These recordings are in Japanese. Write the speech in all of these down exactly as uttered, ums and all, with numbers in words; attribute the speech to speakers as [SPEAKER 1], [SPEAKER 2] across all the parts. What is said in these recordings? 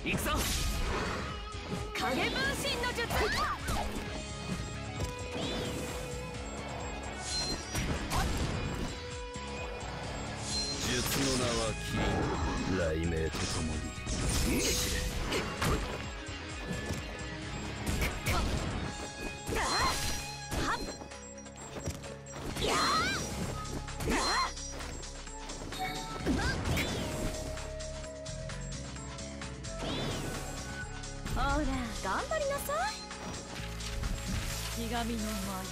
[SPEAKER 1] 行くぞ。
[SPEAKER 2] 影分身の術。
[SPEAKER 1] 術の名はキリン、雷鳴とともに。
[SPEAKER 2] ほら頑張りなさい。ひがみの舞。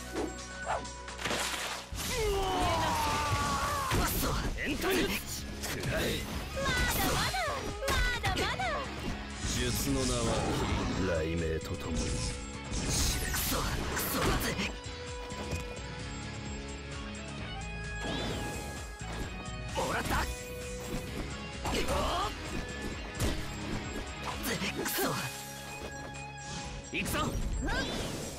[SPEAKER 1] くそ、エンタルくらえ。
[SPEAKER 2] まだまだまだまだ。
[SPEAKER 1] 術の名はキリン、雷鳴とともに。くそくそだぜ。もらった。くそ。行くぞ。